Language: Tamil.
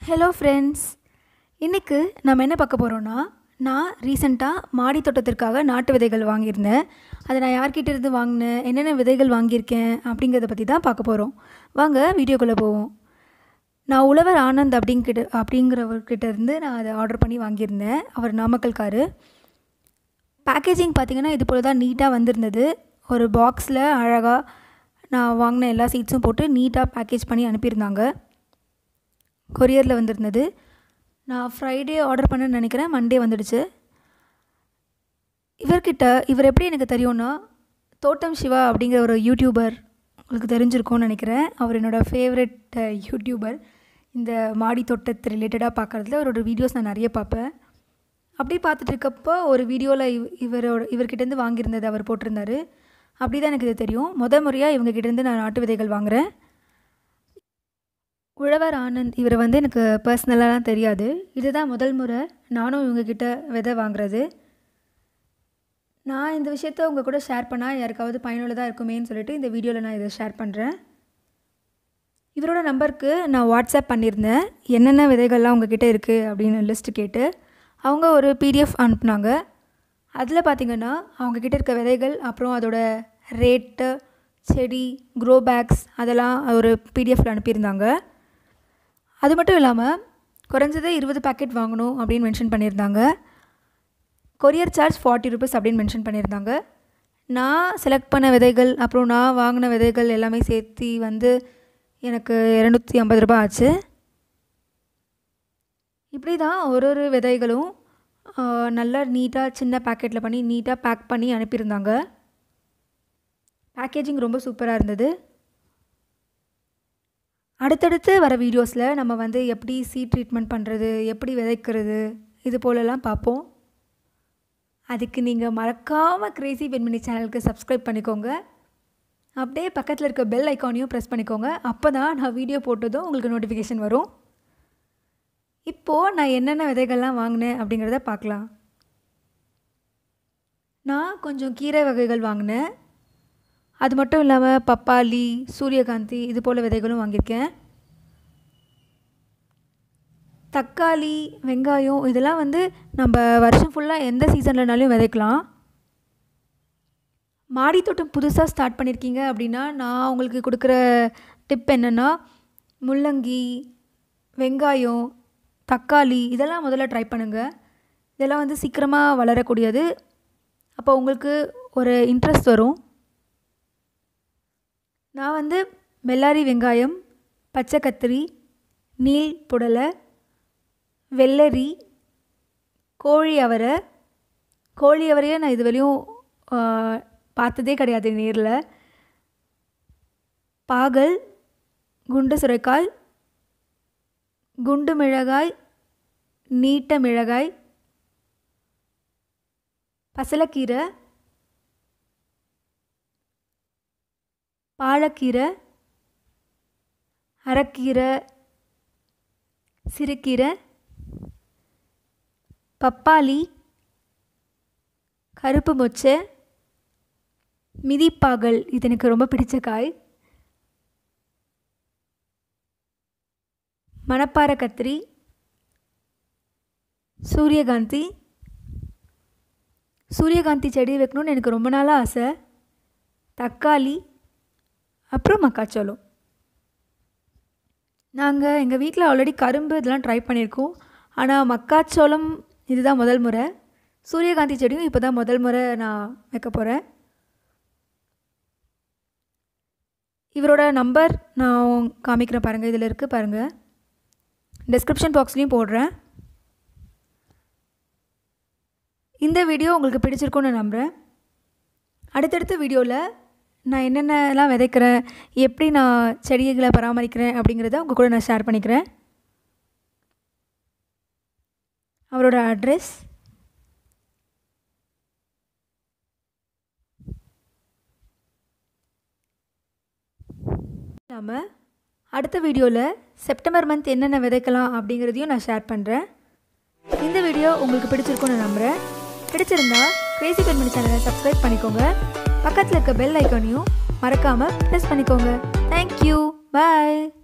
ஹலோ ஃப்ரெண்ட்ஸ், இன்றைக்கு நம்ம என்ன பார்க்க போகிறோன்னா, நான் ரீசெண்டாக மாடி தோட்டத்திற்காக நாட்டு விதைகள் வாங்கியிருந்தேன். அதை நான் யார்கிட்ட இருந்து வாங்கினேன், என்னென்ன விதைகள் வாங்கியிருக்கேன் அப்படிங்கிறத பற்றி தான் பார்க்க போகிறோம். வாங்க வீடியோக்குள்ளே போவோம். நான் உழவர் ஆனந்த் அப்படிங்கிறவர்கிட்ட இருந்து நான் அதை ஆர்டர் பண்ணி வாங்கியிருந்தேன். அவர் நாமக்கல்காரு. பேக்கேஜிங் பார்த்திங்கன்னா இது போல் தான் நீட்டாக வந்திருந்தது. ஒரு பாக்ஸில் அழகாக நான் வாங்கின எல்லா சீட்ஸும் போட்டு நீட்டாக பேக்கேஜ் பண்ணி அனுப்பியிருந்தாங்க. கொரியரில் வந்திருந்தது. நான் ஃப்ரைடே ஆர்டர் பண்ணேன்னு நினைக்கிறேன், மண்டே வந்துடுச்சு. இவர் எப்படி எனக்கு தெரியும்னா, தோட்டம் சிவா அப்படிங்கிற ஒரு யூடியூபர், உங்களுக்கு தெரிஞ்சிருக்கோன்னு நினைக்கிறேன். அவர் என்னோடய ஃபேவரெட் யூடியூபர். இந்த மாடி தோட்டத்து ரிலேட்டடாக பார்க்குறதுல அவரோட வீடியோஸ் நான் நிறைய பார்ப்பேன். அப்படி பார்த்துட்டு இருக்கப்போ ஒரு வீடியோவில் இவர்கிட்டேருந்து வாங்கியிருந்தது அவர் போட்டிருந்தார். அப்படி தான் எனக்கு இது தெரியும். முறையாக இவங்ககிட்டேருந்து நான் நாட்டு விதைகள் வாங்குகிறேன். உழவர் ஆனந்த் இவரை எனக்கு பர்சனலாலாம் தெரியாது. இதுதான் முதல் முறை நானும் இவங்கக்கிட்ட விதை வாங்குறது. நான் இந்த விஷயத்த உங்கள் கூட ஷேர் பண்ணால் யாருக்காவது பயனுள்ளதாக இருக்குமேன்னு சொல்லிட்டு இந்த வீடியோவில் நான் இதை ஷேர் பண்ணுறேன். இவரோட நம்பருக்கு நான் வாட்ஸ்அப் பண்ணியிருந்தேன், என்னென்ன விதைகள்லாம் உங்ககிட்ட இருக்குது அப்படின்னு லிஸ்ட்டு கேட்டு. அவங்க ஒரு பிடிஎஃப் அனுப்புனாங்க. அதில் பார்த்திங்கன்னா அவங்கக்கிட்ட இருக்க விதைகள், அப்புறம் அதோட ரேட்டு, செடி, க்ரோ பேக்ஸ் அதெல்லாம் ஒரு பிடிஎஃபில் அனுப்பியிருந்தாங்க. அது மட்டும் இல்லாமல் குறைஞ்சது 20 பேக்கெட் வாங்கணும் அப்படின்னு மென்ஷன் பண்ணியிருந்தாங்க. கொரியர் சார்ஜ் 40 ரூபீஸ் அப்படின்னு மென்ஷன் பண்ணியிருந்தாங்க. நான் செலக்ட் பண்ண விதைகள், அப்புறம் நான் வாங்கின விதைகள் எல்லாமே சேர்த்து எனக்கு 250 ரூபா ஆச்சு. இப்படி தான் ஒரு விதைகளும் நல்லா நீட்டாக சின்ன பேக்கெட்டில் பண்ணி நீட்டாக பேக் பண்ணி அனுப்பியிருந்தாங்க. பேக்கேஜிங் ரொம்ப சூப்பராக இருந்தது. அடுத்தடுத்து வர வீடியோஸில் நம்ம எப்படி சீட் ட்ரீட்மெண்ட் பண்ணுறது, எப்படி விதைக்கிறது, இது போலலாம் பார்ப்போம். அதுக்கு நீங்கள் மறக்காமல் கிரேசி பெண்மணி சேனலுக்கு சப்ஸ்கிரைப் பண்ணிக்கோங்க. அப்படியே பக்கத்தில் இருக்க பெல் ஐக்கானையும் ப்ரெஸ் பண்ணிக்கோங்க. அப்போ தான் நான் வீடியோ போட்டதும் உங்களுக்கு நோட்டிஃபிகேஷன் வரும். இப்போது நான் என்னென்ன விதைகள்லாம் வாங்கினேன் அப்படிங்கிறத பார்க்கலாம். நான் கொஞ்சம் கீரை வகைகள் வாங்கினேன். அது மட்டும் இல்லாமல் பப்பாளி, சூரியகாந்தி இது போல் விதைகளும் வாங்கியிருக்கேன். தக்காளி, வெங்காயம் இதெல்லாம் நம்ம வருஷம் ஃபுல்லாக எந்த சீசன்லனாலும் விதைக்கலாம். மாடி தோட்டம் புதுசாக ஸ்டார்ட் பண்ணியிருக்கீங்க அப்படின்னா நான் உங்களுக்கு கொடுக்குற டிப் என்னென்னா, முள்ளங்கி, வெங்காயம், தக்காளி இதெல்லாம் முதல்ல ட்ரை பண்ணுங்கள். இதெல்லாம் சீக்கிரமாக வளரக்கூடியது. அப்போ உங்களுக்கு ஒரு இன்ட்ரெஸ்ட் வரும். நான் பெல்லாரி வெங்காயம், பச்சை கத்திரி, நீல் புடலை, வெள்ளரி, கோழி அவரையை நான் இது வரையும் பார்த்ததே கிடையாது நேரில். பாகல், குண்டு சுரைக்காய், குண்டு மிளகாய், நீட்ட மிளகாய், பசலைக்கீரை, பாலக்கீரை, அரைக்கீரை, சிறுகீரை, பப்பாளி, கருப்பு மொச்சை, மிதிப்பாகல் இது எனக்கு ரொம்ப பிடிச்ச காய், மணப்பாறை கத்திரி, சூரியகாந்தி செடி வைக்கணும்னு எனக்கு ரொம்ப நாளாக ஆசை, தக்காளி, அப்புறம் மக்காச்சோளம். நாங்கள் எங்கள் வீட்டில் ஆல்ரெடி கரும்பு இதெல்லாம் ட்ரை பண்ணியிருக்கோம். ஆனால் மக்காச்சோளம் இதுதான் முதல் முறை. சூரியகாந்தி செடியும் இப்போ தான் முதல் முறை நான் வைக்க போகிறேன். இவரோட நம்பர் நான் காமிக்கிறேன் பாருங்கள், இதில் இருக்குது பாருங்கள். டிஸ்கிரிப்ஷன் பாக்ஸ்லேயும் போடுறேன். இந்த வீடியோ உங்களுக்கு பிடிச்சிருக்குன்னு நான் நம்புகிறேன். அடுத்தடுத்த வீடியோவில் நான் என்னென்னலாம் விதைக்கிறேன், எப்படி நான் செடிகளை பராமரிக்கிறேன் அப்படிங்கிறத உங்கள் கூட நான் ஷேர் பண்ணிக்கிறேன். அவரோட அட்ரஸ் நம்ம அடுத்த வீடியோவில் செப்டம்பர் மந்த் என்னென்ன விதைக்கலாம் அப்படிங்கிறதையும் நான் ஷேர் பண்ணுறேன். இந்த வீடியோ உங்களுக்கு பிடிச்சிருக்குன்னு நான் நம்புகிறேன். பிடிச்சிருந்தா கிரேசி பெண்மணி சேனலை சப்ஸ்கிரைப் பண்ணிக்கோங்க. பக்கத்தில் இருக்க பெல் ஐக்கானையும் மறக்காமல் ப்ரெஸ் பண்ணிக்கோங்க. தேங்க்யூ, பாய்.